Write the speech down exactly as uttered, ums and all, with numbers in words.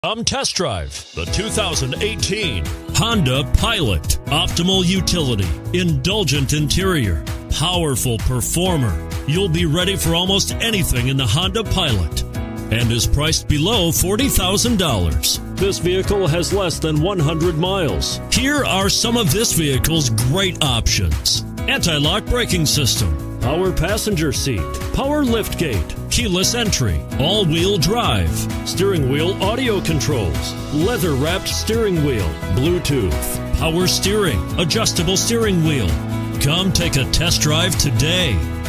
Come test drive the two thousand eighteen Honda Pilot. Optimal utility, indulgent interior, powerful performer. You'll be ready for almost anything in the Honda Pilot and is priced below forty thousand dollars. This vehicle has less than one hundred miles. Here are some of this vehicle's great options: anti-lock braking system, power passenger seat, power liftgate, keyless entry, all-wheel drive, steering wheel audio controls, leather-wrapped steering wheel, Bluetooth, power steering, adjustable steering wheel. Come take a test drive today.